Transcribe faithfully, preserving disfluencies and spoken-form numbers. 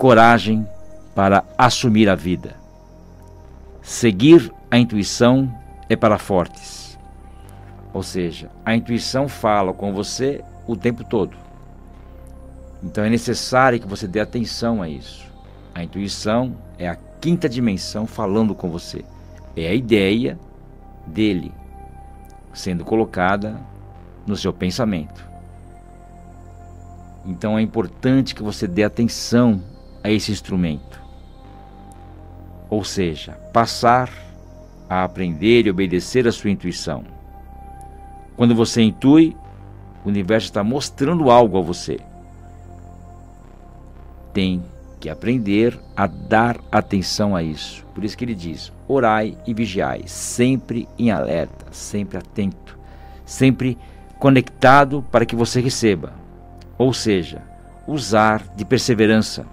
coragem para assumir a vida. Seguir a intuição é para fortes. Ou seja, a intuição fala com você o tempo todo. Então é necessário que você dê atenção a isso. A intuição é a quinta dimensão falando com você. É a ideia dele sendo colocada no seu pensamento. Então é importante que você dê atenção a esse instrumento. Ou seja, passar a aprender e obedecer a sua intuição. Quando você intui, o universo está mostrando algo a você. Tem que aprender a dar atenção a isso. Por isso que ele diz: orai e vigiai, sempre em alerta, sempre atento, sempre conectado para que você receba. Ou seja, usar de perseverança.